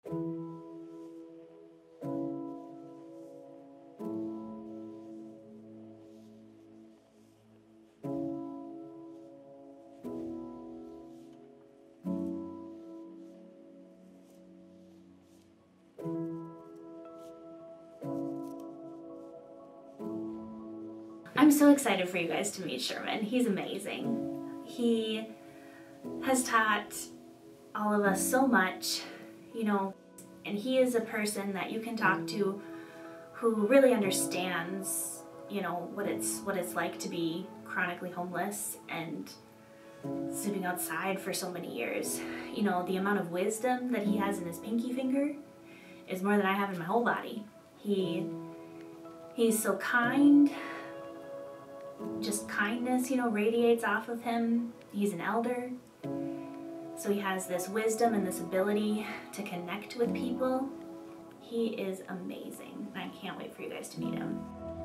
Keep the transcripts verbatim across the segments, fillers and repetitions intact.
I'm so excited for you guys to meet Sherman. He's amazing. He has taught all of us so much, you know, and he is a person that you can talk to who really understands, you know, what it's what it's like to be chronically homeless and sleeping outside for so many years. You know, the amount of wisdom that he has in his pinky finger is more than I have in my whole body. He he's so kind. Just kindness, you know, radiates off of him. He's an elder, so he has this wisdom and this ability to connect with people. He is amazing. I can't wait for you guys to meet him.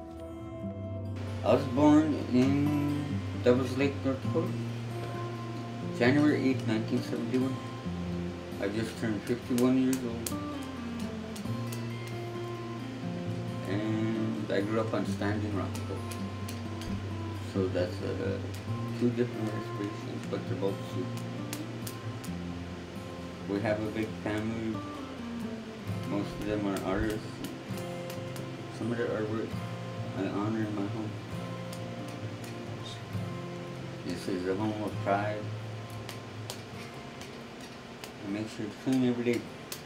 I was born in Devils Lake, North Dakota, January eighth, nineteen seventy-one. I just turned fifty-one years old. And I grew up on Standing Rock. So that's uh, two different reservations, but they're both soup. We have a big family. Most of them are artists. Some of their artwork I honor in my home. This is a home of pride. I make sure it's clean every day.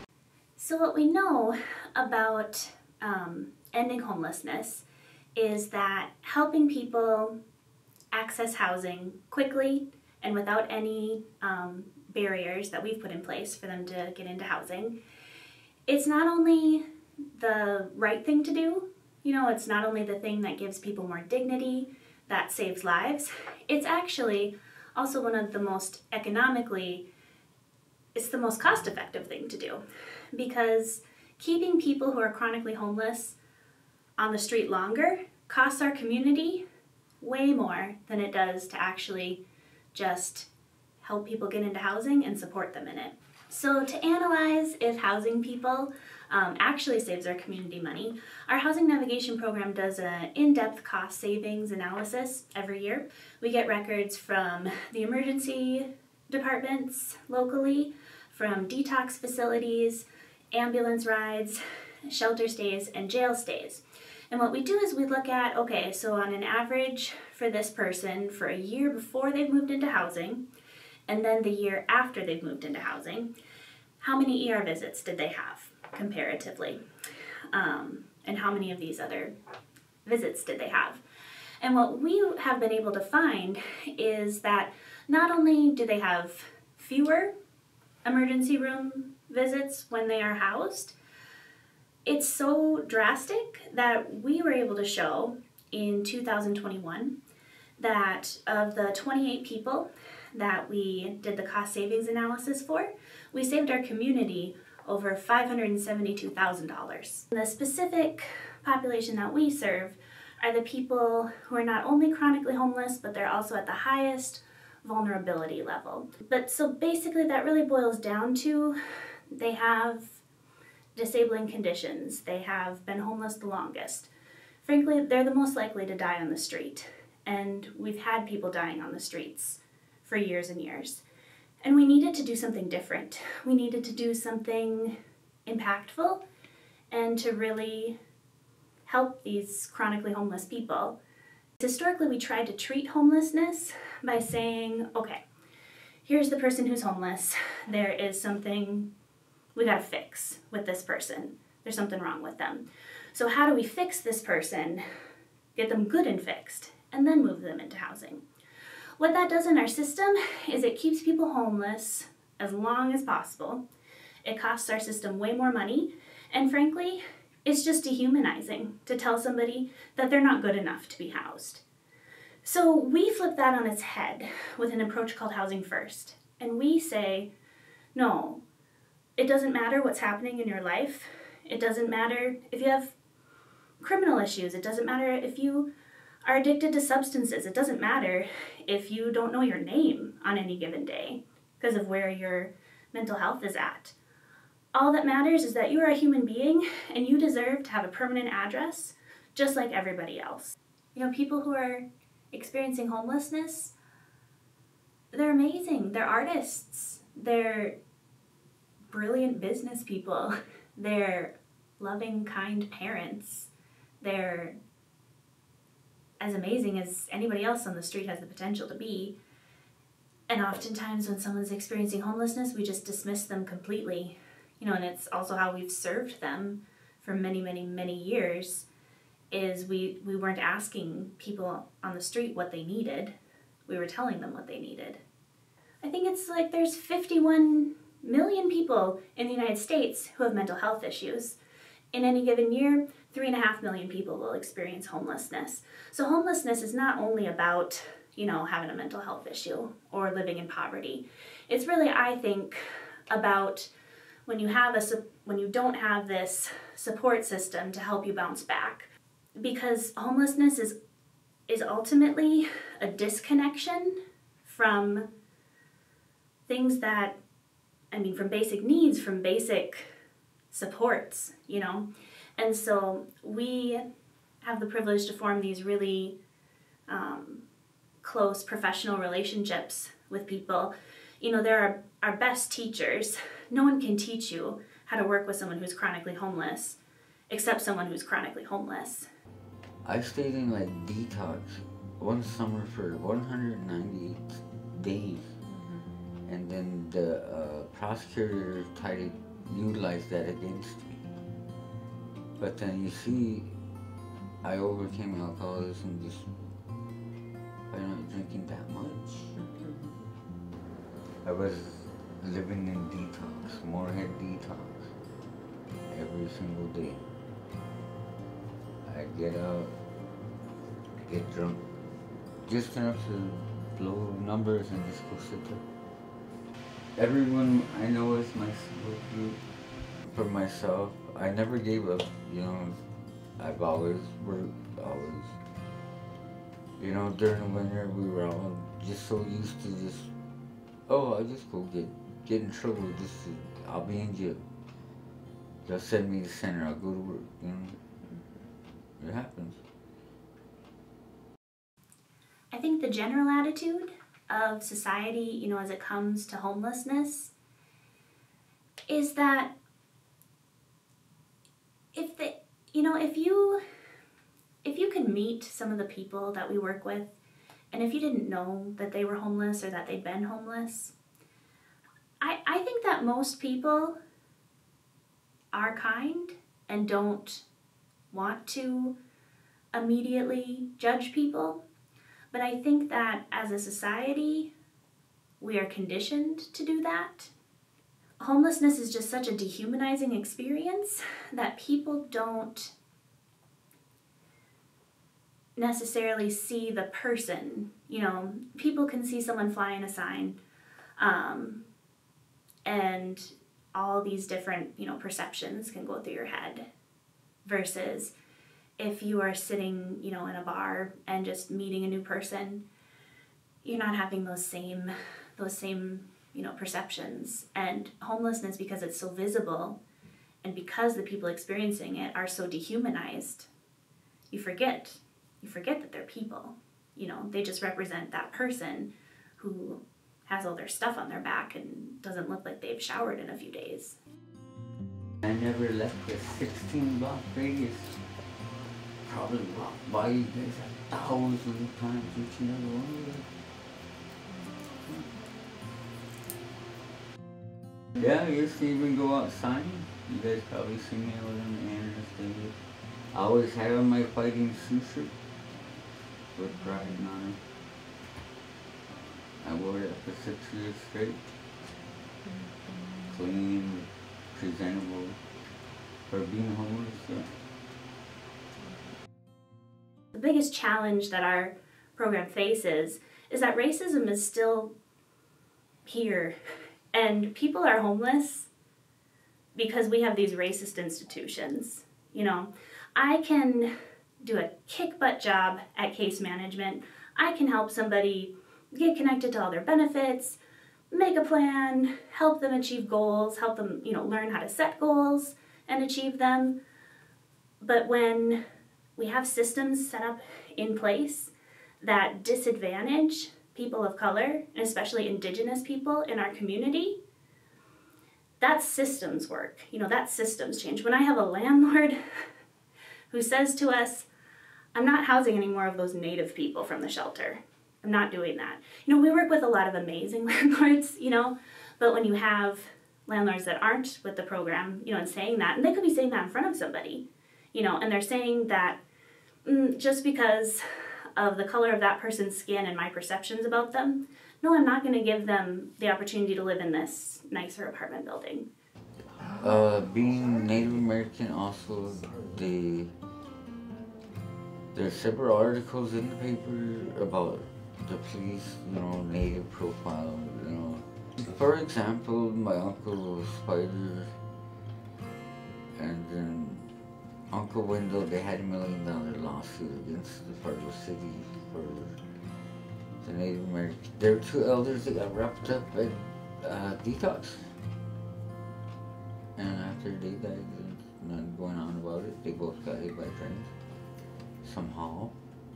So what we know about um, ending homelessness is that helping people access housing quickly and without any um, barriers that we've put in place for them to get into housing. It's not only the right thing to do, you know, it's not only the thing that gives people more dignity, that saves lives, it's actually also one of the most economically, it's the most cost-effective thing to do, because keeping people who are chronically homeless on the street longer costs our community way more than it does to actually just help people get into housing and support them in it. So to analyze if housing people um, actually saves our community money, our housing navigation program does an in-depth cost savings analysis every year. We get records from the emergency departments locally, from detox facilities, ambulance rides, shelter stays, and jail stays. And what we do is we look at, okay, so on an average for this person for a year before they've moved into housing, and then the year after they've moved into housing, how many E R visits did they have comparatively? Um, and how many of these other visits did they have? And what we have been able to find is that not only do they have fewer emergency room visits when they are housed, it's so drastic that we were able to show in two thousand twenty-one that of the twenty-eight people that we did the cost savings analysis for, we saved our community over five hundred seventy-two thousand dollars. The specific population that we serve are the people who are not only chronically homeless, but they're also at the highest vulnerability level. But so basically that really boils down to they have disabling conditions, they have been homeless the longest. Frankly, they're the most likely to die on the street, and we've had people dying on the streets for years and years. And we needed to do something different. We needed to do something impactful and to really help these chronically homeless people. Historically, we tried to treat homelessness by saying, okay, here's the person who's homeless. There is something we gotta fix with this person. There's something wrong with them. So how do we fix this person, get them good and fixed, and then move them into housing? What that does in our system is it keeps people homeless as long as possible. It costs our system way more money, and frankly, it's just dehumanizing to tell somebody that they're not good enough to be housed. So we flip that on its head with an approach called Housing First. And we say, no, it doesn't matter what's happening in your life. It doesn't matter if you have criminal issues. It doesn't matter if you are addicted to substances. It doesn't matter if you don't know your name on any given day because of where your mental health is at. All that matters is that you are a human being and you deserve to have a permanent address just like everybody else. You know, people who are experiencing homelessness, they're amazing. They're artists. They're brilliant business people. They're loving, kind parents. They're as amazing as anybody else on the street has the potential to be. And oftentimes when someone's experiencing homelessness, we just dismiss them completely. You know, and it's also how we've served them for many, many, many years, is we, we weren't asking people on the street what they needed. We were telling them what they needed. I think it's like there's fifty-one million people in the United States who have mental health issues. In any given year, three and a half million people will experience homelessness. So homelessness is not only about, you know, having a mental health issue or living in poverty. It's really, I think, about when you have a when you don't have this support system to help you bounce back. Because homelessness is is ultimately a disconnection from things that, I mean, from basic needs, from basic supports, you know. And so we have the privilege to form these really um, close professional relationships with people. You know, they're our, our best teachers. No one can teach you how to work with someone who's chronically homeless, except someone who's chronically homeless. I stayed in like detox one summer for one hundred ninety-eight days. Mm-hmm. And then the uh, prosecutor tried to utilize that against me. But then you see, I overcame alcoholism just by not drinking that much. Mm-hmm. I was living in detox, Moorhead detox, every single day. I'd get out, get drunk, just enough to blow numbers and just go sit there. Everyone I know is my support group. For myself, I never gave up, you know. I've always worked, always. You know, during the winter, we were all just so used to just, oh, I'll just go get, get in trouble, just to, I'll be in jail. They'll send me to center, I'll go to work, you know. It happens. I think the general attitude of society, you know, as it comes to homelessness, is that if the, you know, if you, if you can meet some of the people that we work with, and if you didn't know that they were homeless or that they'd been homeless, I, I think that most people are kind and don't want to immediately judge people. But I think that as a society, we are conditioned to do that. Homelessness is just such a dehumanizing experience that people don't necessarily see the person. You know, people can see someone flying a sign, um, and all these different, you know, perceptions can go through your head. Versus if you are sitting, you know, in a bar and just meeting a new person, you're not having those same, those same, you know, perceptions. And homelessness, because it's so visible and because the people experiencing it are so dehumanized, you forget, you forget that they're people. You know, they just represent that person who has all their stuff on their back and doesn't look like they've showered in a few days. I never left the sixteen block radius. Probably walked by you guys a thousand times, each and every one of you. Yeah, I used to even go outside. You guys probably see me out in the Anderson Stadium. I always had on my fighting suit shirt with pride on it. I wore it for six years straight. Clean, presentable, for being homeless. Yeah. The biggest challenge that our program faces is that racism is still here, and people are homeless because we have these racist institutions. You know, I can do a kick-butt job at case management. I can help somebody get connected to all their benefits, make a plan, help them achieve goals, help them, you know, learn how to set goals and achieve them. But when we have systems set up in place that disadvantage people of color, and especially Indigenous people in our community, that's systems work. You know, that's systems change. When I have a landlord who says to us, I'm not housing any more of those Native people from the shelter. I'm not doing that. You know, we work with a lot of amazing landlords, you know, but when you have landlords that aren't with the program, you know, and saying that, and they could be saying that in front of somebody, you know, and they're saying that mm, just because of the color of that person's skin and my perceptions about them, no, I'm not going to give them the opportunity to live in this nicer apartment building. Uh, being Native American also, the there's several articles in the paper about the police, you know, Native profile, you know. For example, my uncle was Spider, and then Uncle Wendell, they had a million dollar lawsuit against the Fargo City for the Native American. There were two elders that got wrapped up at uh, detox. And after they died, there's nothing going on about it. They both got hit by trains, somehow.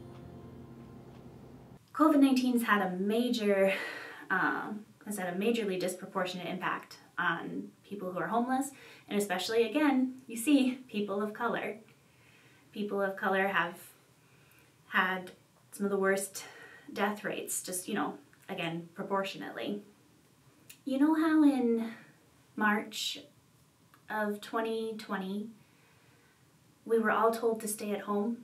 COVID nineteen's had a major, um, has had a majorly disproportionate impact on people who are homeless, and especially, again, you see, people of color. People of color have had some of the worst death rates, just, you know, again, proportionately. You know how in March of twenty twenty, we were all told to stay at home?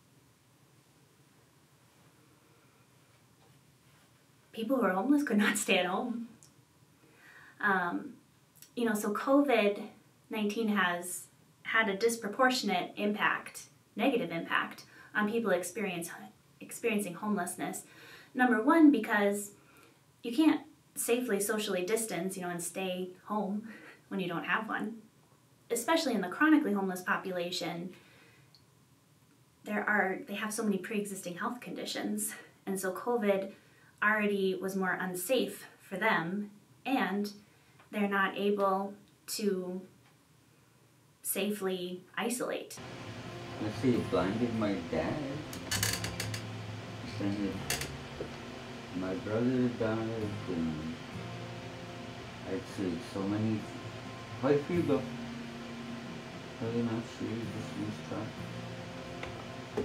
People who are homeless could not stay at home. Um, you know, so COVID nineteen has had a disproportionate impact, negative impact, on people experience, experiencing homelessness. Number one, because you can't safely socially distance, you know, and stay home when you don't have one. Especially in the chronically homeless population, there are, they have so many pre-existing health conditions, and so COVID already was more unsafe for them, and they're not able to safely isolate. Let's see, it blinded my dad. Then my brother died, and I'd say so many, quite a few though. Really not sure, just lose track.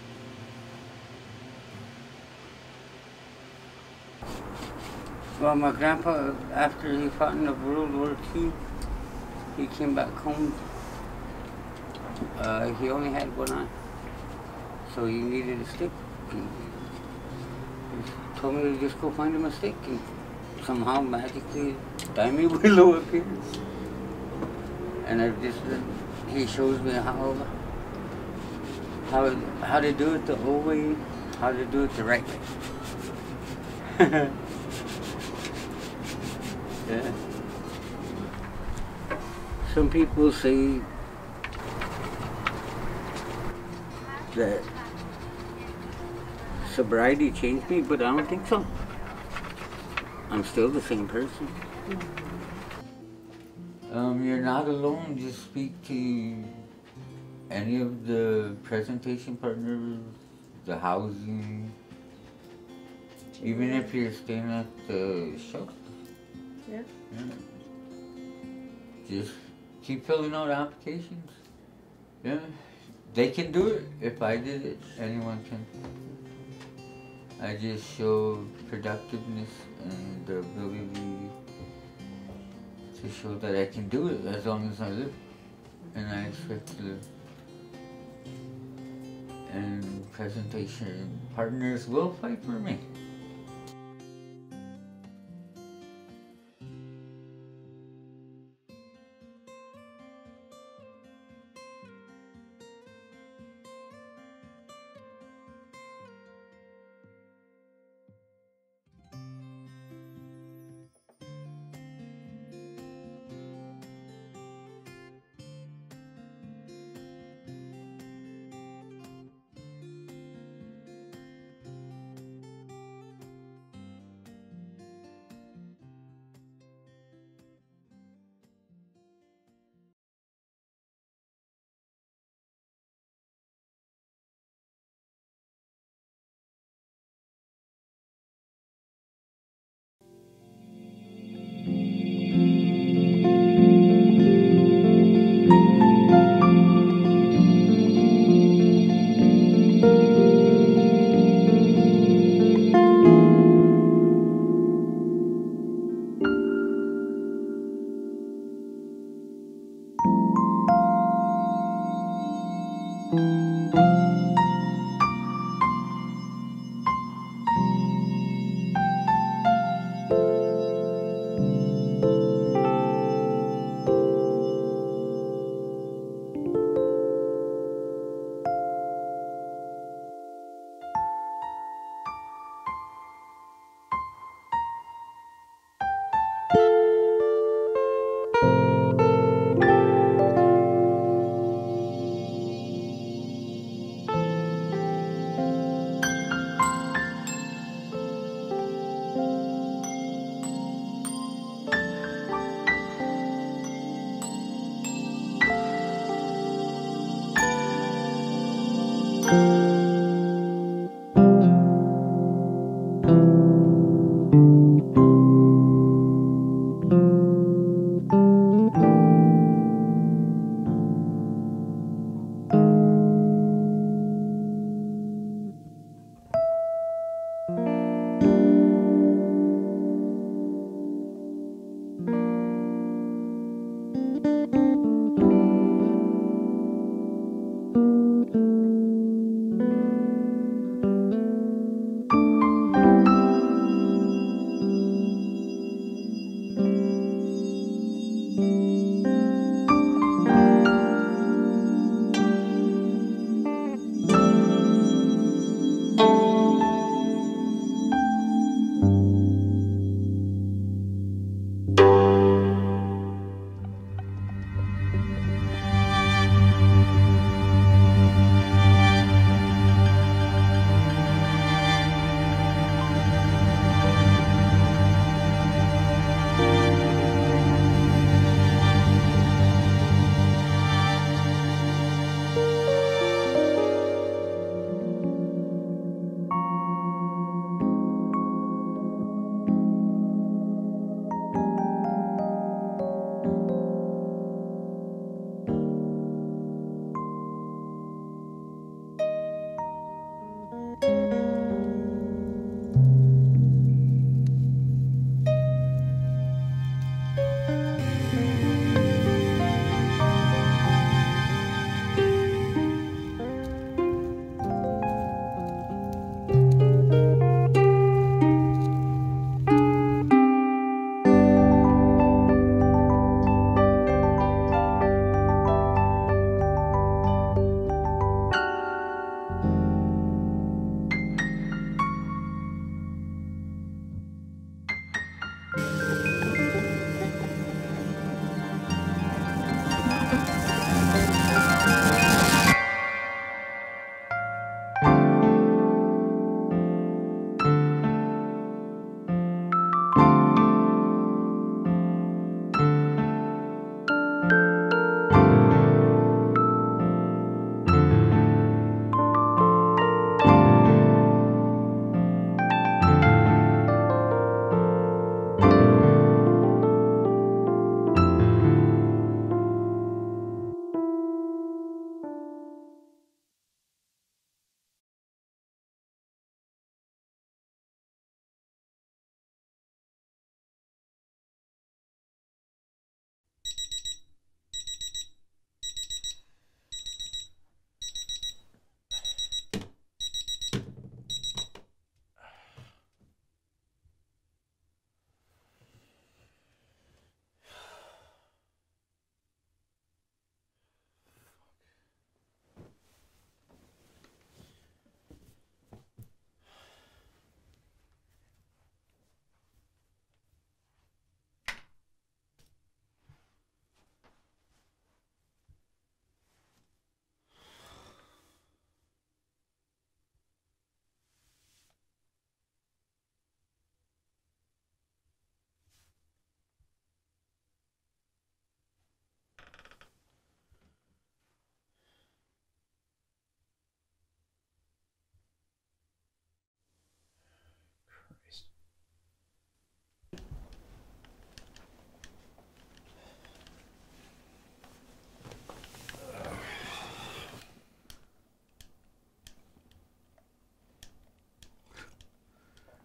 Well, my grandpa, after he fought in the World War Two, he came back home. Uh, he only had one eye, so he needed a stick. He, he told me to just go find him a stick, and somehow magically Dimey Willow appears. And I just, he shows me how, how, how to do it the old way, how to do it the right way. Yeah. Some people say that sobriety changed me, but I don't think so. I'm still the same person. Um, you're not alone. Just speak to any of the presentation partners, the housing, even if you're staying at the shelter. Yeah. Yeah. Just keep filling out applications. Yeah. They can do it. If I did it, anyone can. I just show productiveness and the ability to show that I can do it as long as I live. And I expect to live. And presentation partners will fight for me.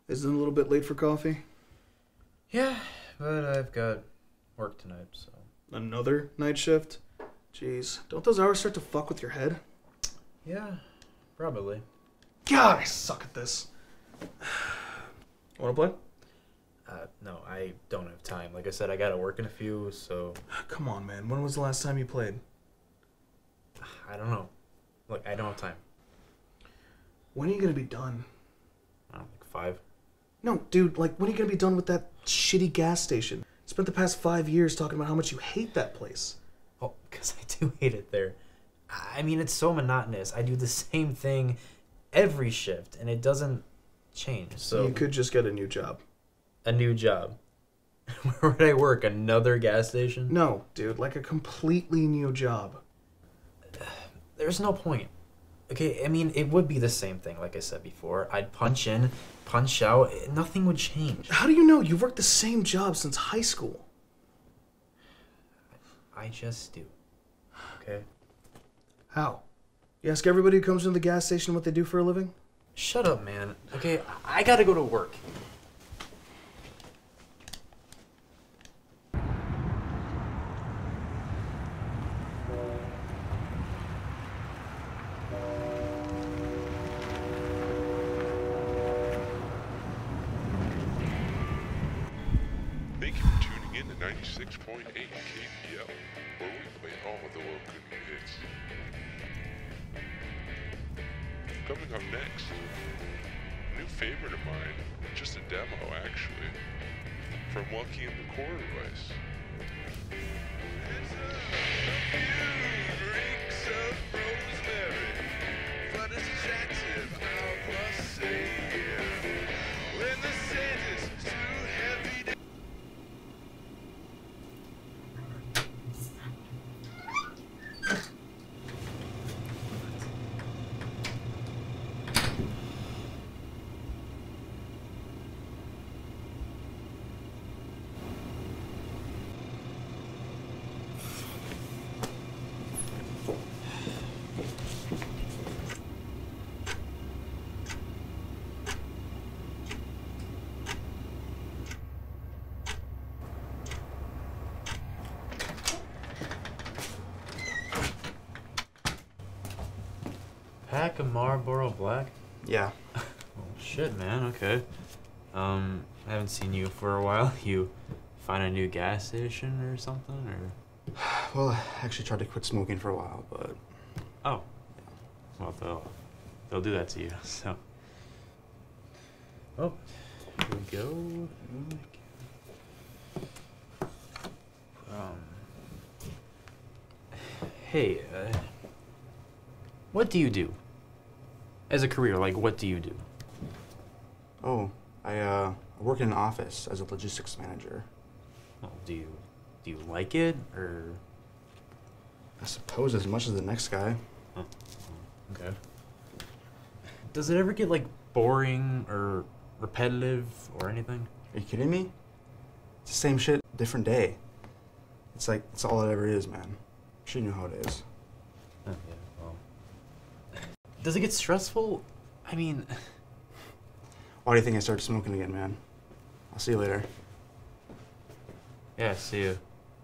Isn't it a little bit late for coffee? Yeah, but I've got work tonight, so... Another night shift? Jeez, don't those hours start to fuck with your head? Yeah, probably. God, I suck at this. Wanna play? Uh, no, I don't have time. Like I said, I gotta work in a few, so... Come on, man. When was the last time you played? I don't know. Look, I don't have time. When are you gonna be done? I don't know, like five. No, dude, like, when are you gonna be done with that shitty gas station? Spent the past five years talking about how much you hate that place. Oh, because I do hate it there. I mean, it's so monotonous. I do the same thing every shift, and it doesn't change, so... You could just get a new job. A new job. Where would I work? Another gas station? No, dude, like a completely new job. There's no point. Okay, I mean, it would be the same thing, like I said before. I'd punch in, punch out, nothing would change. How do you know? You've worked the same job since high school. I just do. Okay? How? You ask everybody who comes into the gas station what they do for a living? Shut up, man. Okay, I gotta go to work. Thank you for tuning in to ninety-six point eight K P L, where we play all the local new hits. Coming up next, a new favorite of mine, just a demo actually, from Lucky and the Corduroys. It's a few reeks of rosemary, but it's attractive, I must say. When the scent is too heavy to Pack of Marlboro Black? Yeah. Oh, shit, man, okay. Um, I haven't seen you for a while. You find a new gas station or something, or? Well, I actually tried to quit smoking for a while, but... Oh. Well, they'll, they'll do that to you, so. Oh, here we go. Um. Hey, uh, what do you do? As a career, like, what do you do? Oh, I, uh, I work in an office as a logistics manager. Well, do you, do you like it, or? I suppose as much as the next guy. Huh. Okay. Does it ever get, like, boring or repetitive or anything? Are you kidding me? It's the same shit, different day. It's like, it's all it ever is, man. I'm sure you know how it is. Oh, yeah, well. Does it get stressful? I mean... Why do you think I started smoking again, man? I'll see you later. Yeah, see you.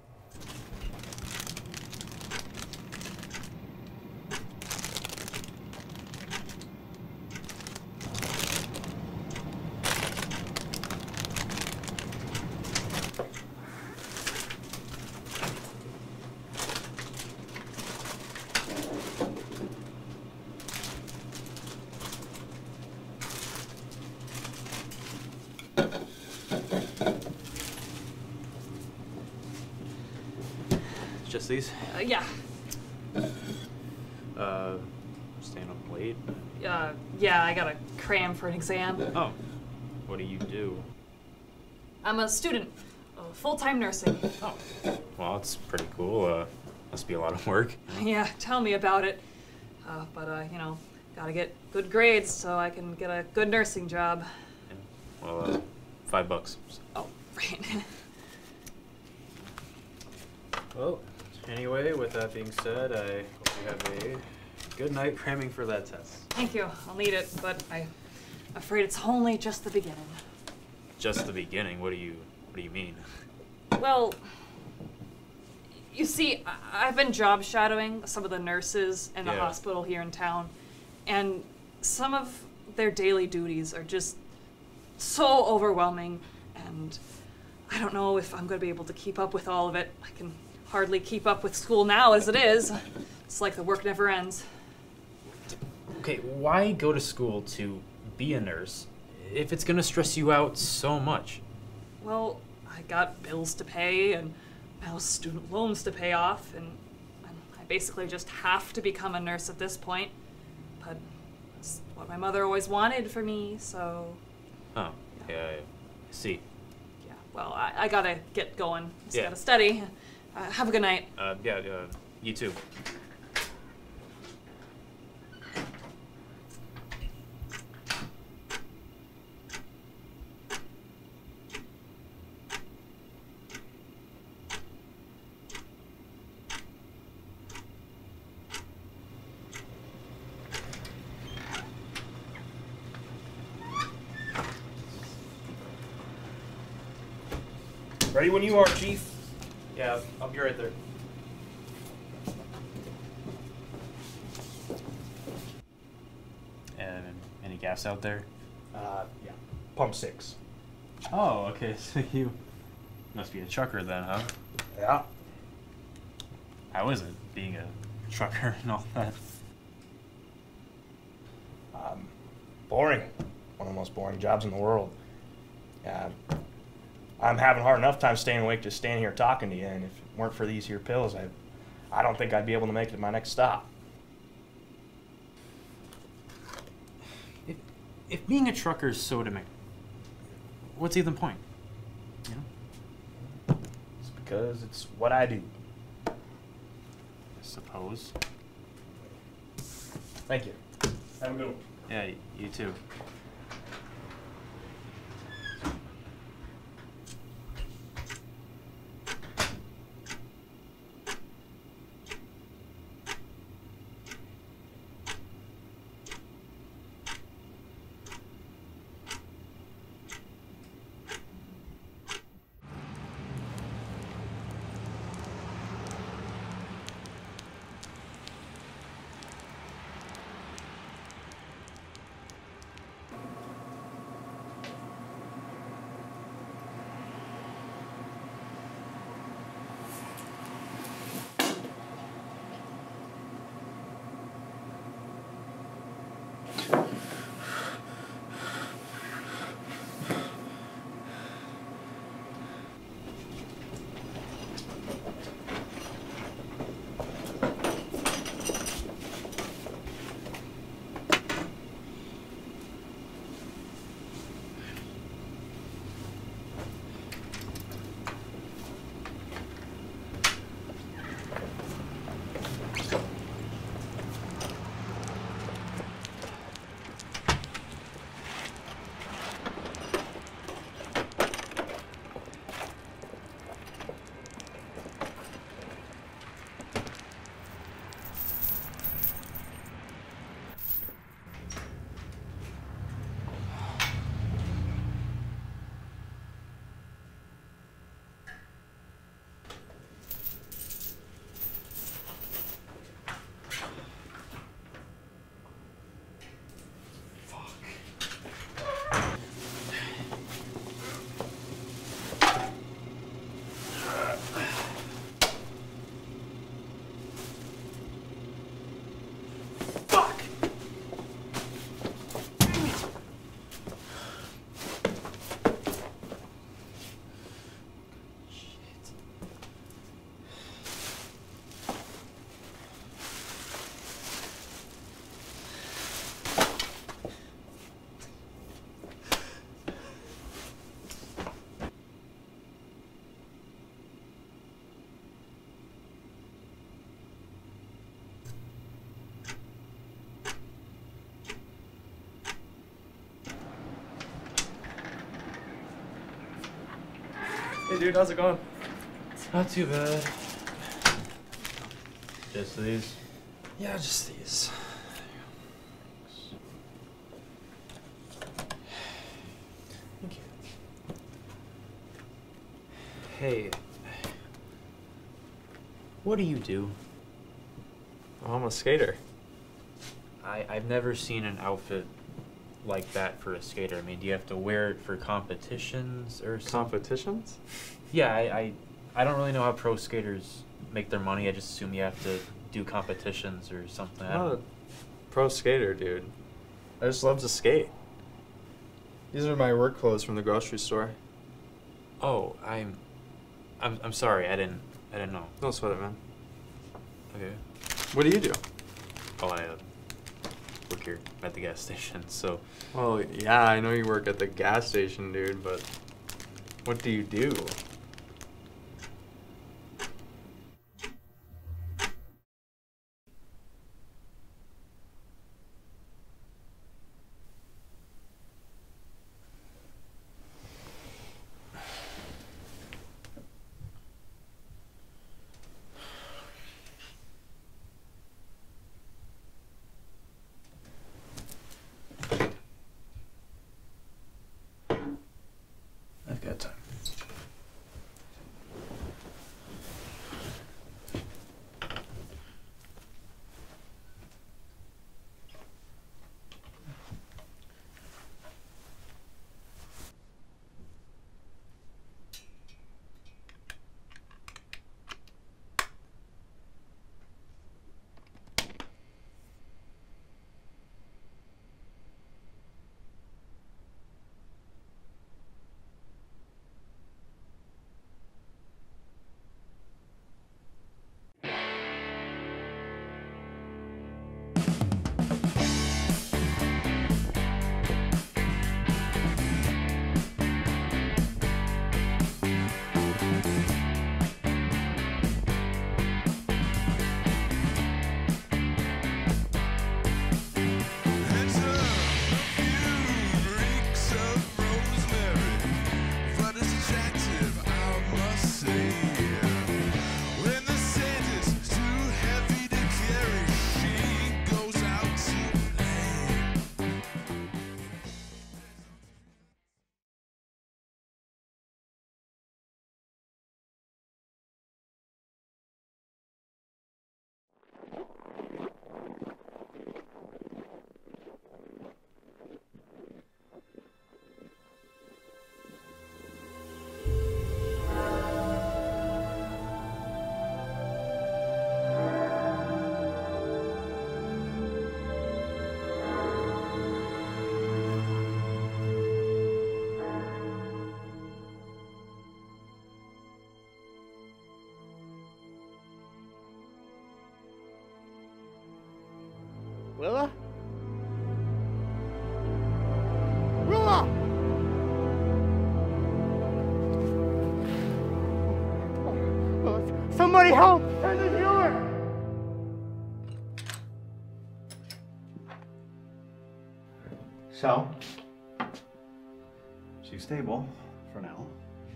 Just these? Uh, yeah. Uh, staying up late? Uh, yeah, I gotta cram for an exam. Oh, what do you do? I'm a student, uh, full-time nursing. Oh, well, that's pretty cool. Uh, must be a lot of work. Yeah, tell me about it. Uh, but, uh, you know, gotta get good grades so I can get a good nursing job. Yeah. Well, uh, five bucks. Oh, right. Well, anyway, with that being said, I hope you have a good night cramming for that test. Thank you. I'll need it, but I afraid it's only just the beginning. Just the beginning? What do you, what do you mean? Well, you see, I- I've been job shadowing some of the nurses in the Yeah. hospital here in town, and some of their daily duties are just so overwhelming, and I don't know if I'm going to be able to keep up with all of it. I can hardly keep up with school now as it is. It's like the work never ends. Okay, why go to school to be a nurse if it's gonna stress you out so much? Well, I got bills to pay and now student loans to pay off, and, and I basically just have to become a nurse at this point. But it's what my mother always wanted for me, so Oh, yeah, I see. yeah, well, I, I gotta get going. Just Yeah. gotta study. Uh, have a good night. Uh, yeah, uh, you too. Ready when you are, Chief. Yeah, I'll be right there. And any gas out there? Uh, yeah. Pump six. Oh, okay, so you must be a trucker then, huh? Yeah. How is it, being a trucker and all that? Um, boring. One of the most boring jobs in the world. Yeah. I'm having hard enough time staying awake just standing here talking to you, and if it weren't for these here pills, I, I don't think I'd be able to make it to my next stop. If, if being a trucker is so demanding, what's even the point? You know? It's because it's what I do. I suppose. Thank you. Have a good one. Yeah, you too. Hey dude, how's it going? Not too bad. Just these. Yeah, just these. Hey, what do you do? I'm a skater. I, I've never seen an outfit like that for a skater. I mean, do you have to wear it for competitions or something? Competitions? Yeah, I, I, I don't really know how pro skaters make their money. I just assume you have to do competitions or something. I I'm not don't- a pro skater, dude. I just love to skate. These are my work clothes from the grocery store. Oh, I'm, I'm, I'm sorry. I didn't, I didn't know. Don't sweat it, man. Okay. What do you do? Oh, I uh, work here at the gas station. So, Well, yeah, I know you work at the gas station, dude, but what do you do? I've got time. It's a perfume reeks of rosemary, but it's attractive, I must say. When the scent is too heavy to carry, she goes out to play. Willa? Willa! Somebody help! Send the viewer! So, she's stable for now.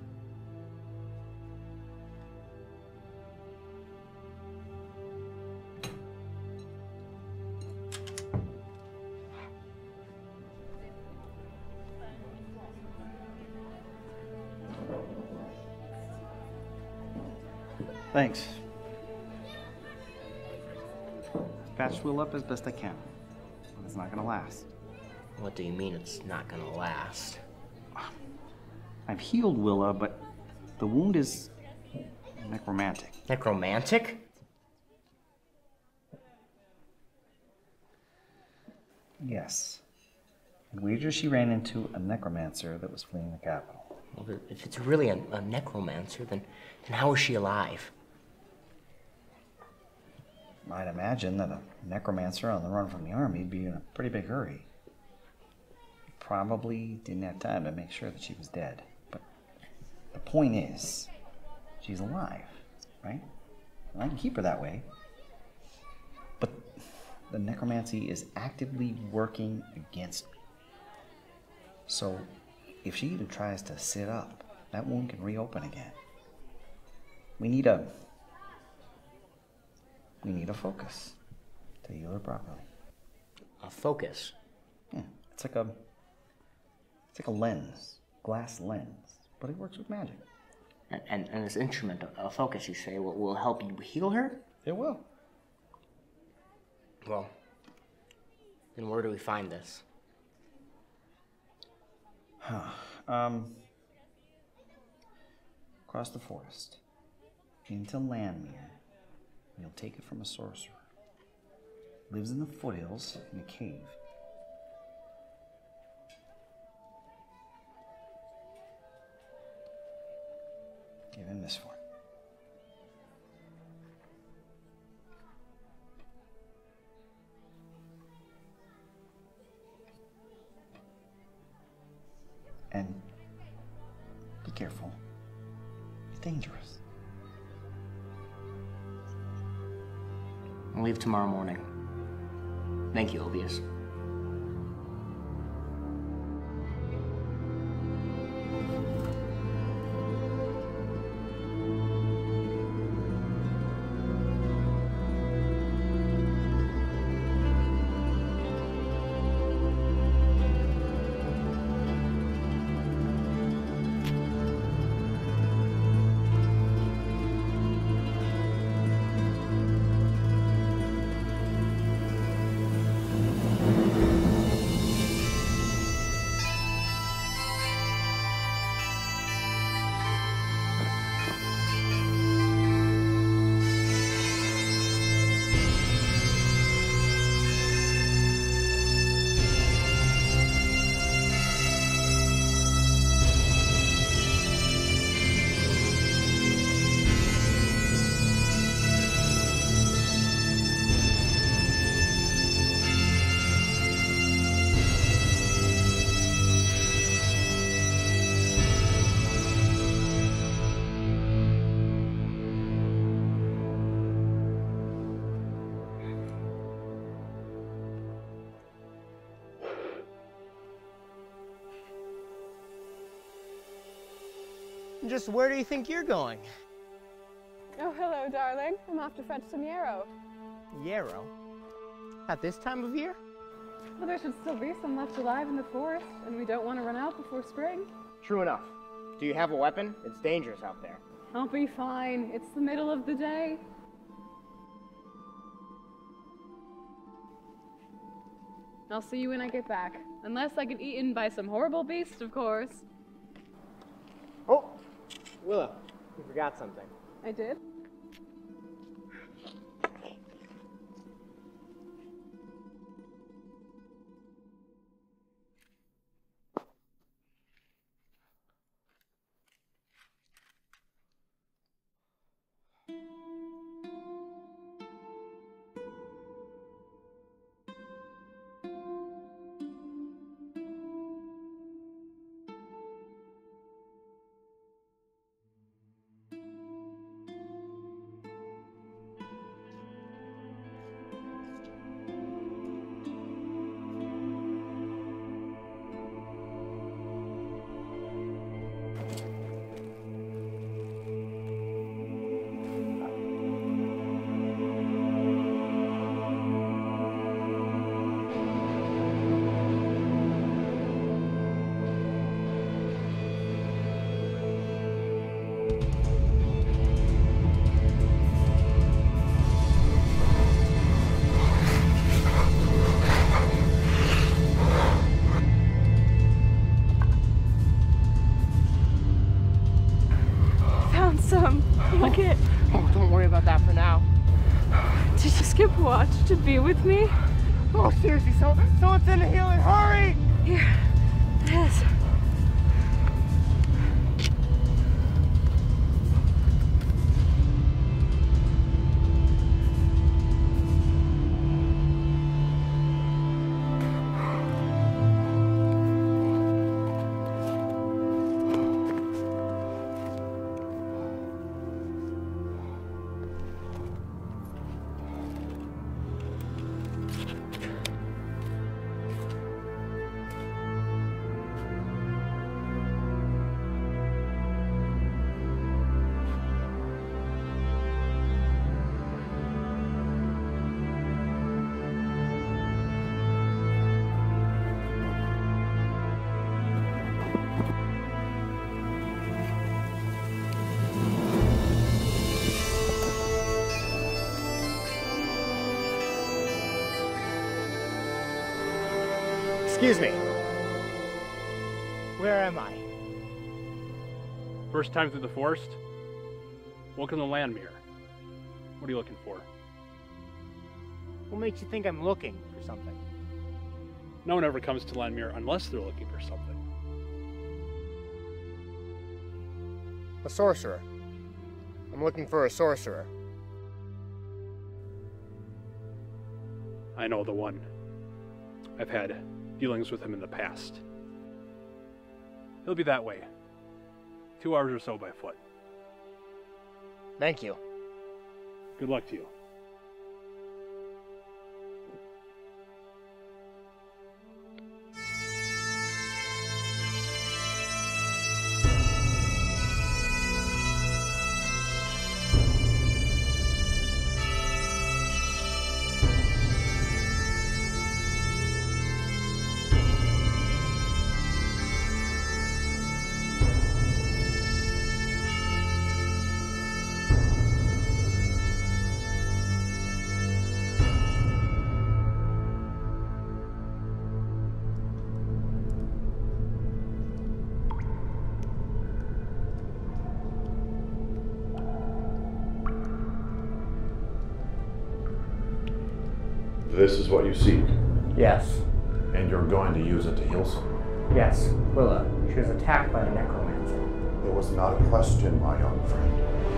Thanks. Patched Will up as best I can, but it's not gonna last. What do you mean it's not gonna last? I've healed Willa, but the wound is necromantic. Necromantic? Yes. I'd wager she ran into a necromancer that was fleeing the capital. Well, if it's really a, a necromancer, then, then how is she alive? I'd imagine that a necromancer on the run from the army would be in a pretty big hurry. Probably didn't have time to make sure that she was dead. But the point is, she's alive, right? And I can keep her that way. But the necromancy is actively working against me. So if she even tries to sit up, that wound can reopen again. We need a... We need a focus to heal her properly. A focus? Yeah, it's like a... It's like a lens, glass lens, but it works with magic. And, and, and this instrument, a focus, you say, will, will help you heal her? It will. Well, then where do we find this? um, across the forest, into Landmere. You'll take it from a sorcerer. Lives in the foothills in a cave. Give him this one. And be careful. It's dangerous. I'll leave tomorrow morning. Thank you, Obius. Just where do you think you're going? Oh, hello, darling. I'm off to fetch some yarrow. Yarrow? At this time of year? Well, there should still be some left alive in the forest, and we don't want to run out before spring. True enough. Do you have a weapon? It's dangerous out there. I'll be fine. It's the middle of the day. I'll see you when I get back. Unless I get eaten by some horrible beast, of course. Oh! Willa, you forgot something. I did? Look it. Oh, don't worry about that for now. Did you skip watch to be with me? Oh, seriously, so, someone send a healing, hurry! Here, it is. Excuse me. Where am I? First time through the forest? Welcome to Landmere. What are you looking for? What makes you think I'm looking for something? No one ever comes to Landmere unless they're looking for something. A sorcerer. I'm looking for a sorcerer. I know the one. I've had dealings with him in the past. He'll be that way. Two hours or so by foot. Thank you. Good luck to you. This is what you seek, Yes. and you're going to use it to heal someone. Yes. Willa. She was attacked by a necromancer. It was not a question, my young friend.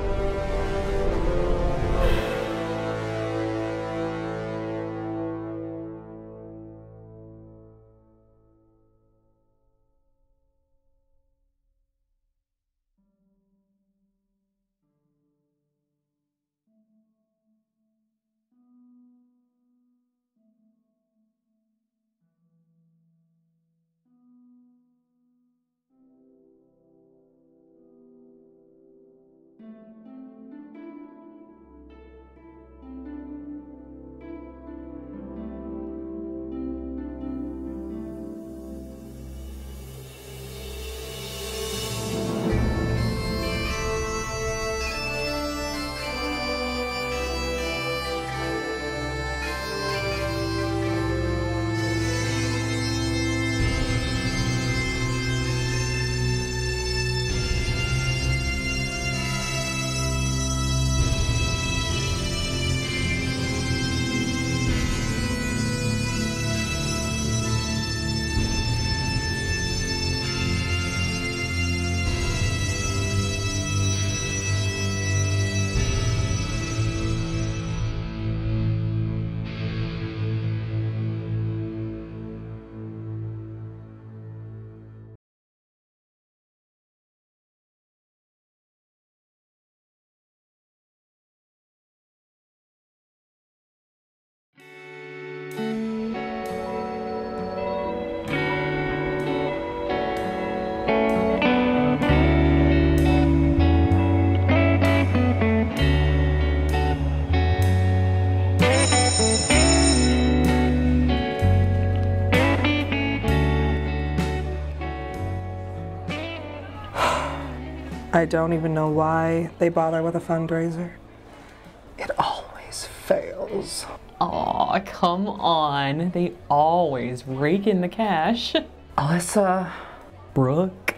I don't even know why they bother with a fundraiser. It always fails. Aw, come on. They always rake in the cash. Alyssa. Brooke.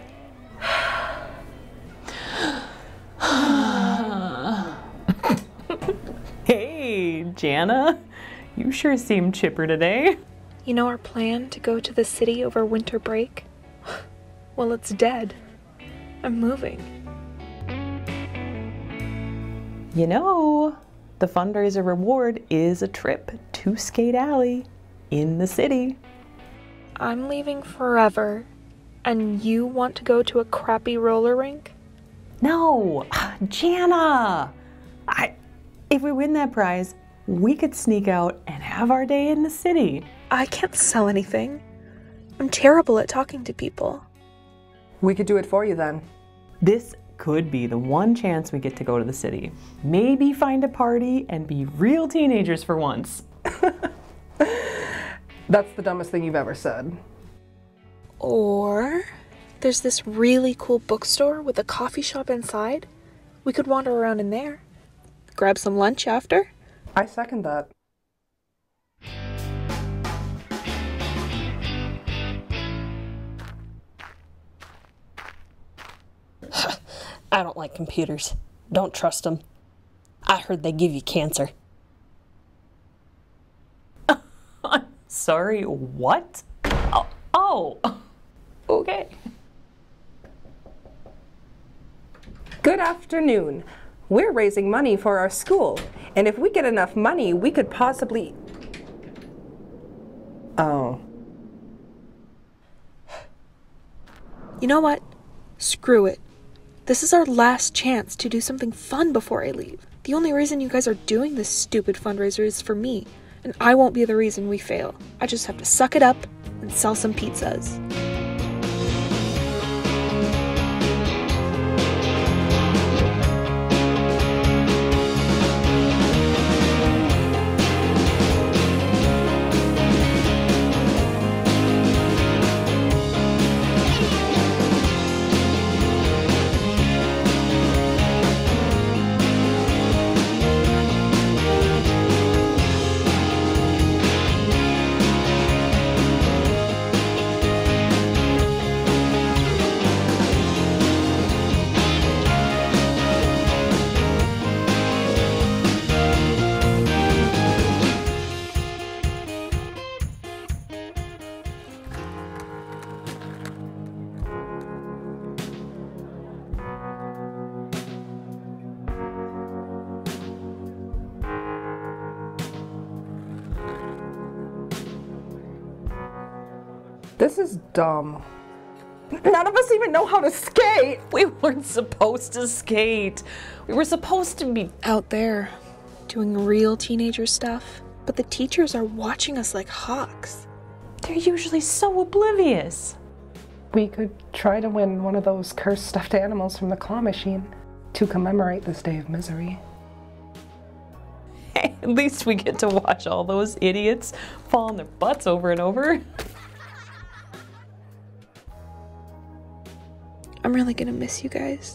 Hey, Jana. You sure seem chipper today. You know our plan to go to the city over winter break? Well, it's dead. I'm moving. You know, the fundraiser reward is a trip to Skate Alley in the city. I'm leaving forever, and you want to go to a crappy roller rink? No, Jana! I, if we win that prize, we could sneak out and have our day in the city. I can't sell anything. I'm terrible at talking to people. We could do it for you then. This could be the one chance we get to go to the city. Maybe find a party and be real teenagers for once. That's the dumbest thing you've ever said. Or there's this really cool bookstore with a coffee shop inside. We could wander around in there. Grab some lunch after. I second that. I don't like computers. Don't trust them. I heard they give you cancer. Sorry, what? Oh, oh. Okay. Good afternoon. We're raising money for our school, and if we get enough money, we could possibly... Oh. You know what? Screw it. This is our last chance to do something fun before I leave. The only reason you guys are doing this stupid fundraiser is for me, and I won't be the reason we fail. I just have to suck it up and sell some pizzas. This is dumb. None of us even know how to skate! We weren't supposed to skate. We were supposed to be out there doing real teenager stuff, but the teachers are watching us like hawks. They're usually so oblivious. We could try to win one of those cursed stuffed animals from the claw machine to commemorate this day of misery. At least we get to watch all those idiots fall on their butts over and over. I'm really gonna miss you guys.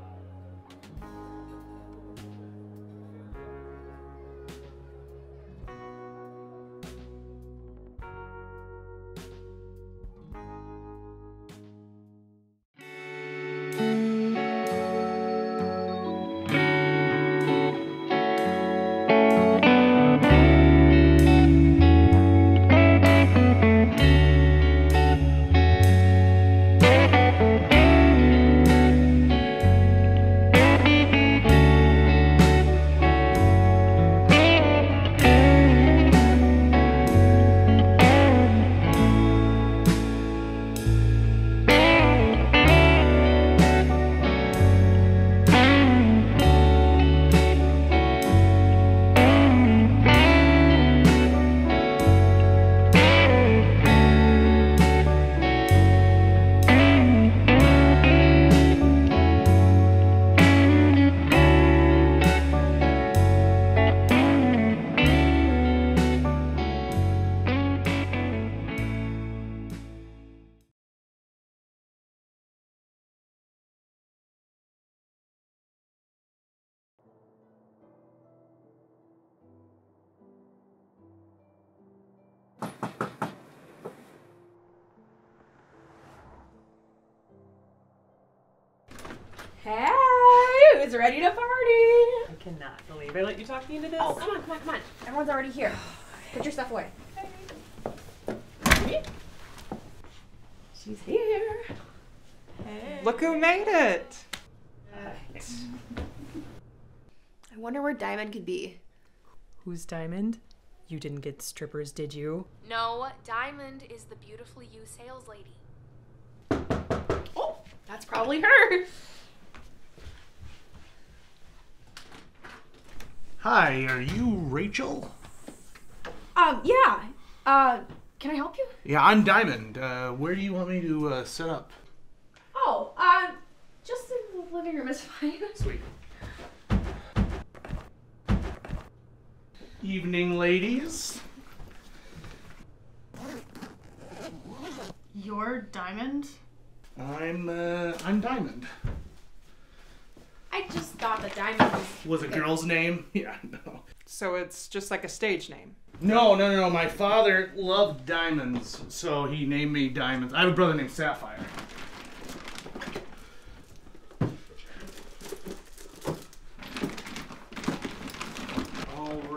Hey, who's ready to party? I cannot believe I let you talk me into this. Oh, come on, come on, come on. Everyone's already here. Put your stuff away. She's here. Hey. Look who made it! I wonder where Diamond could be. Who's Diamond? You didn't get strippers, did you? No, Diamond is the beautifully you sales lady. Oh, that's probably her. Hi, are you Rachel? Um, yeah. Uh, can I help you? Yeah, I'm Diamond. Uh, where do you want me to uh, set up? Oh, um, just in the living room is fine. Sweet. Evening, ladies. You're Diamond? I'm, uh, I'm Diamond. I just thought that Diamond was... Was a girl's name? Yeah, no. So it's just like a stage name? No, no, no, no. My father loved diamonds, so he named me Diamonds. I have a brother named Sapphire.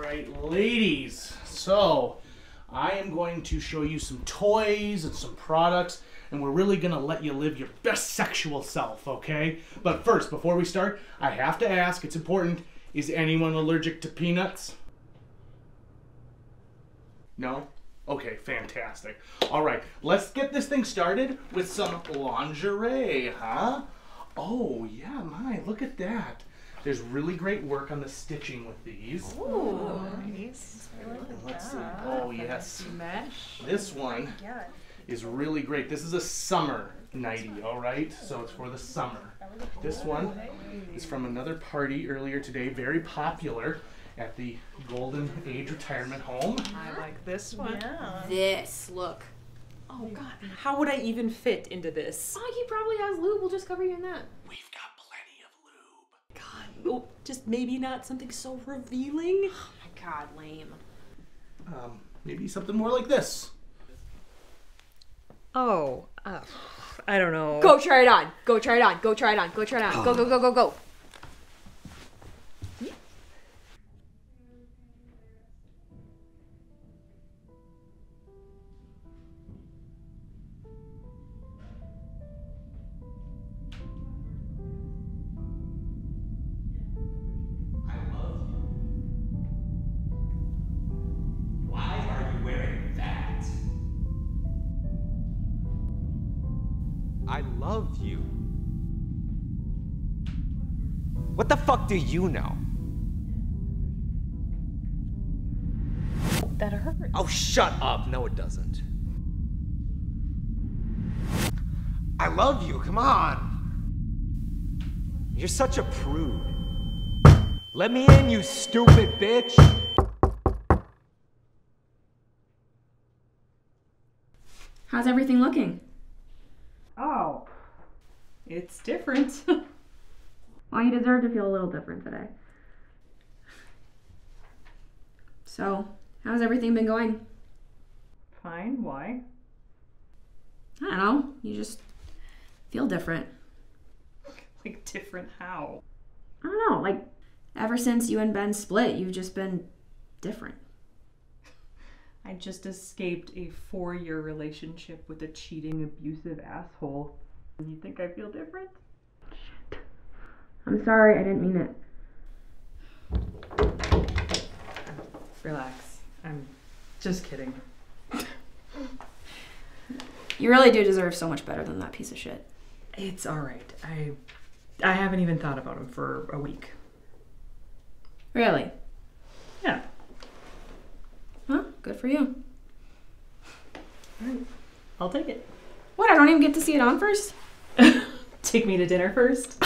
right, ladies. So, I am going to show you some toys and some products, and we're really gonna let you live your best sexual self, okay? But first, before we start, I have to ask, it's important, is anyone allergic to peanuts? No? Okay, fantastic. All right, let's get this thing started with some lingerie, huh? Oh, yeah, my, look at that. There's really great work on the stitching with these. Ooh, nice. Let's see. Oh, yes. Mesh. This one is really great. This is a summer nightie, all right? So it's for the summer. This one is from another party earlier today, very popular at the Golden Age Retirement Home. I like this one. Yeah. This, look. Oh God, how would I even fit into this? Oh, he probably has lube. We'll just cover you in that. We've got plenty of lube. God, oh, just maybe not something so revealing. Oh my God, lame. Um, maybe something more like this. Oh, uh, I don't know. Go try it on. Go try it on. Go try it on. Go try it on. Go, go, go, go, go. I love you. What the fuck do you know? That hurts. Oh, shut up. No, it doesn't. I love you. Come on. You're such a prude. Let me in, you stupid bitch. How's everything looking? Oh, it's different. Well, you deserve to feel a little different today. So, how's everything been going? Fine, why? I don't know. You just feel different. Like, different how? I don't know. Like, ever since you and Ben split, you've just been different. I just escaped a four-year relationship with a cheating, abusive asshole. And you think I feel different? Shit. I'm sorry, I didn't mean it. Relax. I'm just kidding. You really do deserve so much better than that piece of shit. It's alright. I I haven't even thought about him for a week. Really? Yeah. Huh? Good for you. Alright. I'll take it. What, I don't even get to see it on first? Take me to dinner first?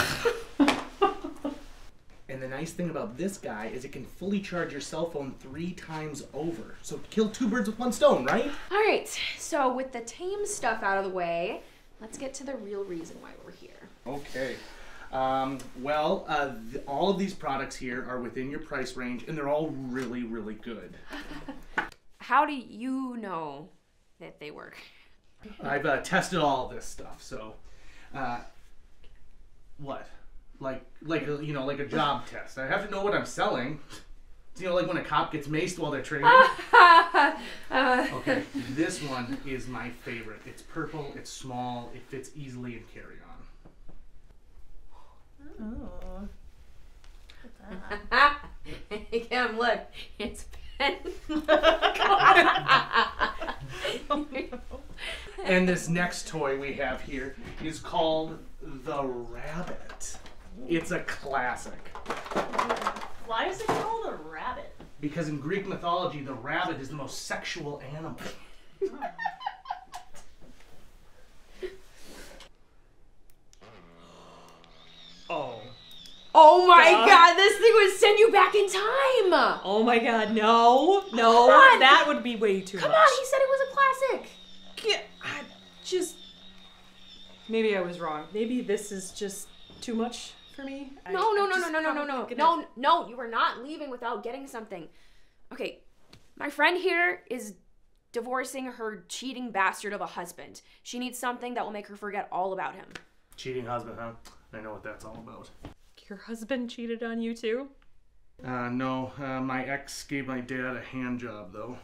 And the nice thing about this guy is it can fully charge your cell phone three times over. So kill two birds with one stone, right? All right, so with the tame stuff out of the way, let's get to the real reason why we're here. Okay. Um, well, uh, th all of these products here are within your price range, and they're all really, really good. How do you know that they work? I've uh, tested all of this stuff, so... Uh, what? Like, like a, you know, like a job test. I have to know what I'm selling. You know, like when a cop gets maced while they're training. uh, Okay, this one is my favorite. It's purple, it's small, it fits easily in carry-on. Oh. Hey, Kim, look. It's Ben. And this next toy we have here is called the Rabbit. It's a classic. Why is it called a rabbit? Because in Greek mythology, the rabbit is the most sexual animal. Oh. Oh my God. God, this thing would send you back in time. Oh my God, no. No, Come on. that would be way too Come much. on, he said it was a classic. Yeah, I just... Maybe I was wrong. Maybe this is just too much for me. No, I, no, I'm no, no, just no, no, no, probably no. gonna- No, no, you are not leaving without getting something. Okay, my friend here is divorcing her cheating bastard of a husband. She needs something that will make her forget all about him. Cheating husband, huh? I know what that's all about. Your husband cheated on you too? Uh, no, uh, my ex gave my dad a hand job, though.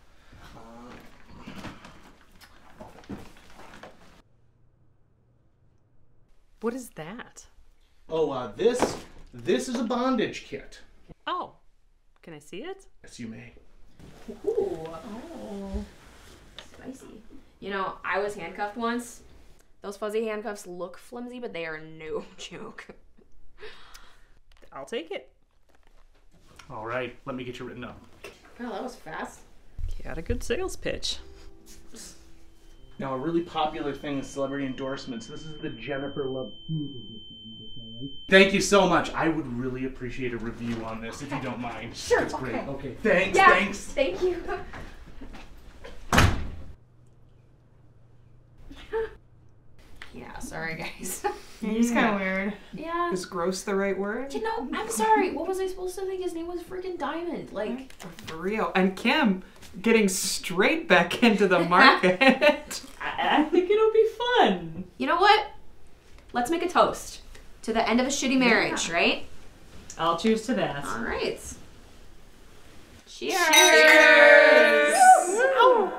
What is that? Oh, uh, this, this is a bondage kit. Oh, can I see it? Yes, you may. Ooh, oh, spicy. You know, I was handcuffed once. Those fuzzy handcuffs look flimsy, but they are no joke. I'll take it. All right, let me get you written up. Oh, that was fast. You got a good sales pitch. Now, a really popular thing is celebrity endorsements. This is the Jennifer Love. Thank you so much. I would really appreciate a review on this, if you don't mind. Sure, That's great. okay. Okay, thanks, Yeah, thanks. Thank you. Yeah, sorry guys. It's kind of weird. Yeah. Is gross the right word? You know, I'm sorry. What was I supposed to think? His name was freaking Diamond. Like, For real. And Kim getting straight back into the market. I, I think it'll be fun. you know what? Let's make a toast to the end of a shitty marriage, Yeah. right? I'll choose to that. All right. Cheers. Cheers. Ow.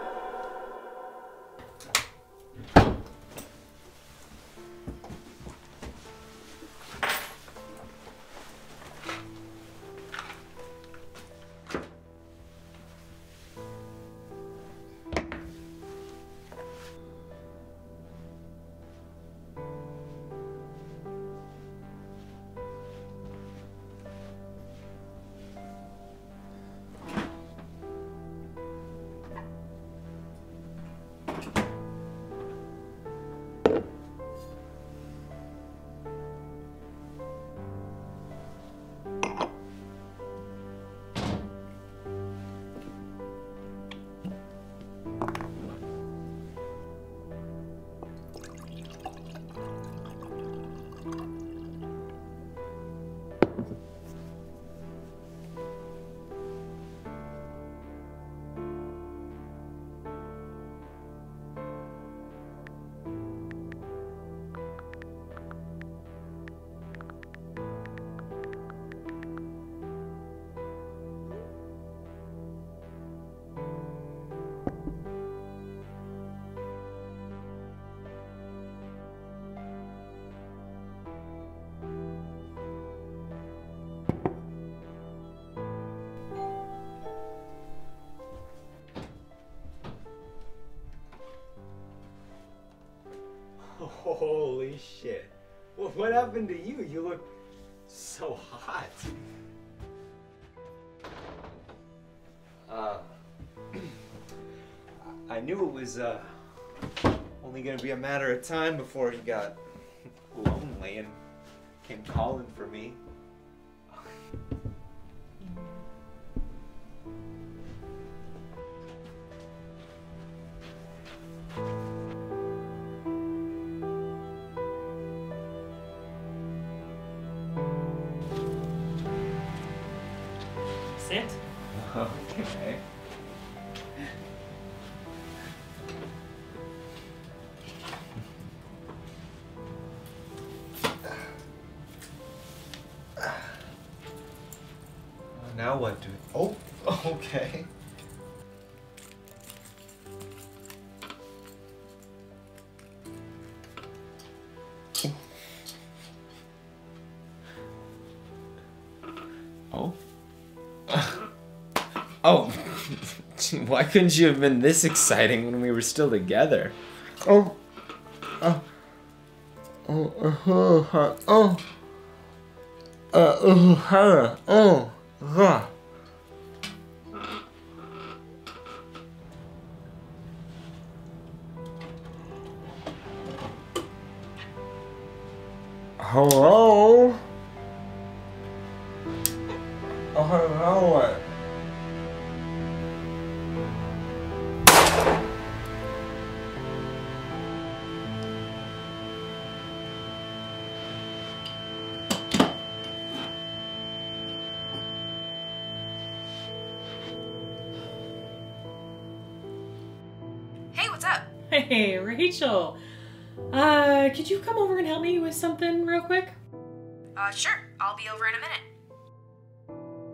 Holy shit. Well, what happened to you? You look so hot. Uh, I knew it was uh, only gonna be a matter of time before you got lonely and came calling for me. Sit. Okay. Now what do? Oh, okay. Oh. Oh. Why couldn't you have been this exciting when we were still together? Oh. Oh. Oh. Oh. Oh. Oh. Uh, oh. Oh. Oh. Oh. Hello? Oh, hello. Hey, what's up? Hey, Rachel. Uh, could you come over and help me with something real quick? Uh, sure. I'll be over in a minute.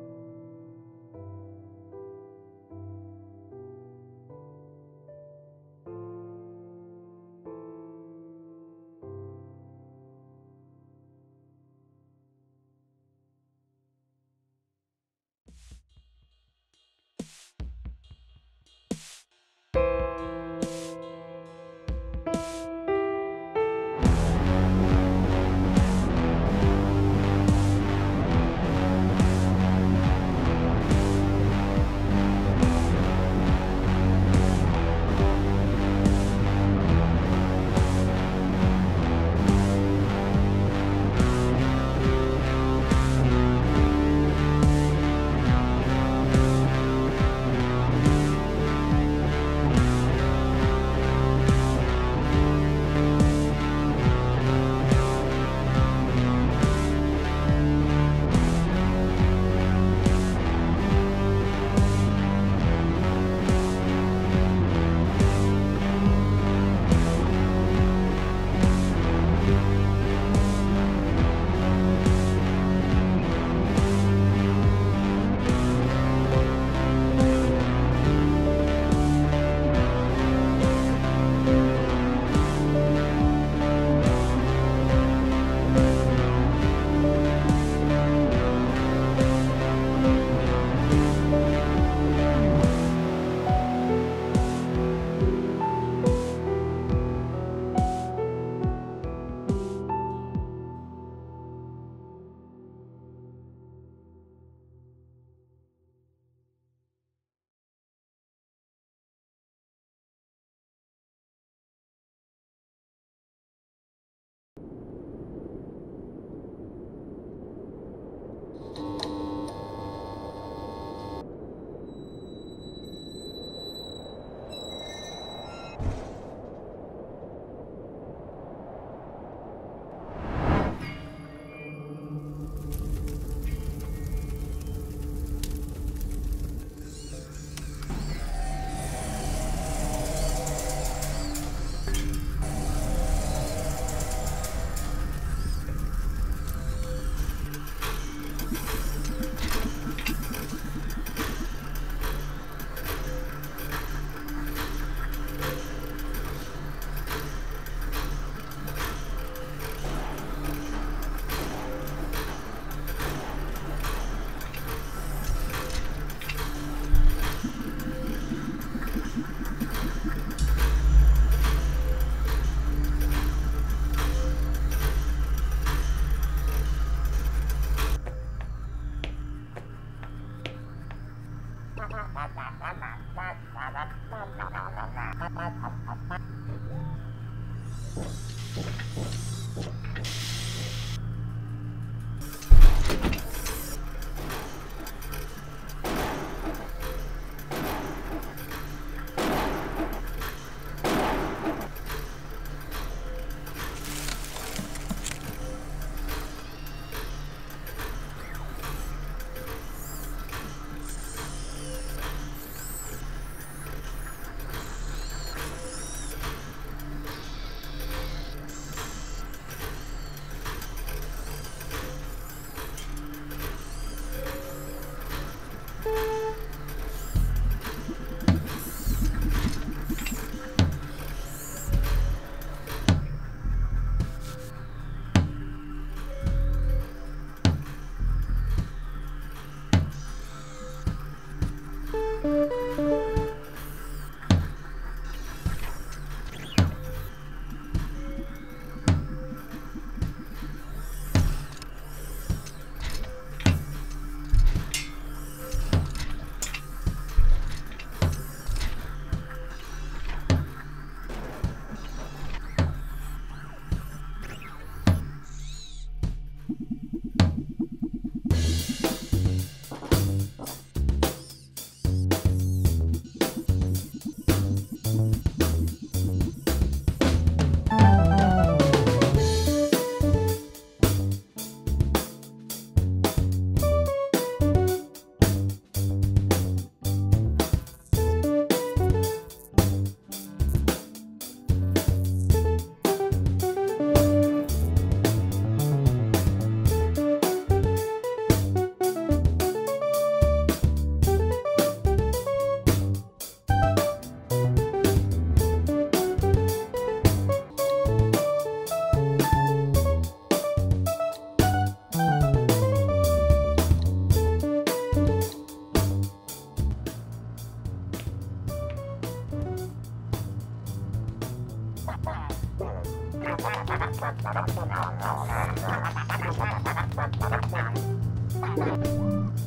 Thank you.